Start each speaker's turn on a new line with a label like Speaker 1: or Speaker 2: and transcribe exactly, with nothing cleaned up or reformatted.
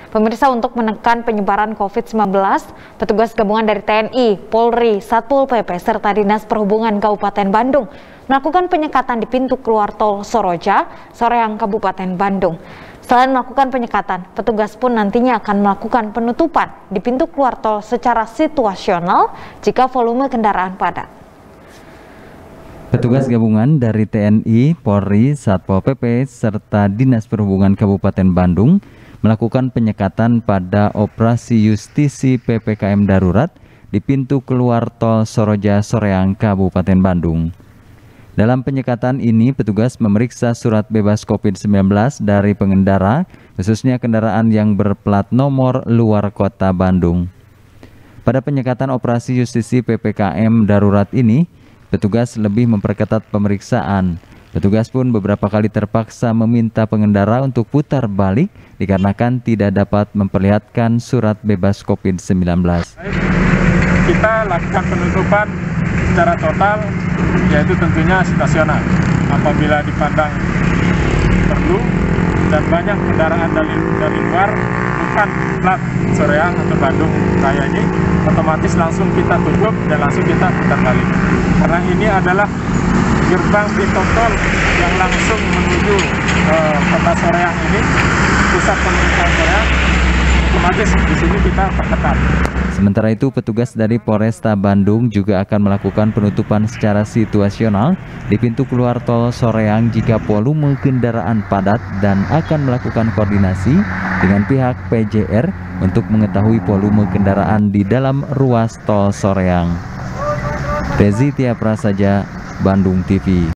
Speaker 1: Pemirsa, untuk menekan penyebaran COVID sembilan belas, petugas gabungan dari T N I, Polri, Satpol P P, serta Dinas Perhubungan Kabupaten Bandung melakukan penyekatan di pintu keluar tol Soroja, Soreang, Kabupaten Bandung. Selain melakukan penyekatan, petugas pun nantinya akan melakukan penutupan di pintu keluar tol secara situasional jika volume kendaraan padat.
Speaker 2: Petugas gabungan dari T N I, Polri, Satpol P P, serta Dinas Perhubungan Kabupaten Bandung melakukan penyekatan pada operasi justisi P P K M darurat di pintu keluar tol Soroja, Soreang, Kabupaten Bandung. Dalam penyekatan ini, petugas memeriksa surat bebas COVID sembilan belas dari pengendara, khususnya kendaraan yang berplat nomor luar kota Bandung. Pada penyekatan operasi justisi P P K M darurat ini, petugas lebih memperketat pemeriksaan. Petugas pun beberapa kali terpaksa meminta pengendara untuk putar balik dikarenakan tidak dapat memperlihatkan surat bebas COVID sembilan belas.
Speaker 3: Kita lakukan penutupan secara total, yaitu tentunya situasional. Apabila dipandang perlu dan banyak kendaraan dari, dari luar, bukan plat Soreang atau Bandung Raya ini, otomatis langsung kita tutup dan langsung kita putar balik. Karena ini adalah gerbang pintu tol yang langsung menuju uh, kota Soreang ini, pusat pemerintahan Soreang, otomatis di sini kita perketat.
Speaker 2: Sementara itu, petugas dari Polresta Bandung juga akan melakukan penutupan secara situasional di pintu keluar tol Soreang jika volume kendaraan padat dan akan melakukan koordinasi dengan pihak P J R untuk mengetahui volume kendaraan di dalam ruas tol Soreang. Rezi Tia Prasaja, Bandung T V.